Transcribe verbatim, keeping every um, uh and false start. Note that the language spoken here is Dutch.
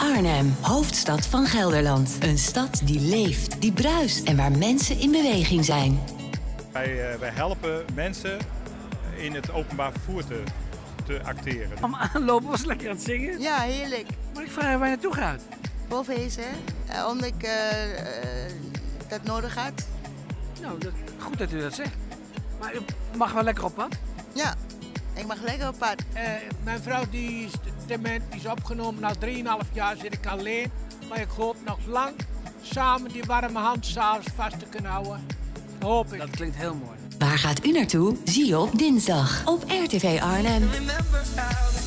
Arnhem, hoofdstad van Gelderland. Een stad die leeft, die bruist en waar mensen in beweging zijn. Wij, uh, wij helpen mensen in het openbaar vervoer te, te acteren. Om aanlopen was lekker aan het zingen. Ja, heerlijk. Maar ik vraag je waar je naartoe gaat. Bovenhezen, uh, omdat ik uh, uh, dat nodig had. Nou, dat, goed dat u dat zegt. Maar u mag wel lekker op pad? Ja, ik mag lekker op pad. Uh, mijn vrouw die is dement, die is opgenomen. Na drieënhalf jaar zit ik alleen. Maar ik hoop nog lang samen die warme hand s'avonds vast te kunnen houden. Hoop ik. Dat klinkt heel mooi. Waar gaat u naartoe? Zie je op dinsdag op R T V Arnhem.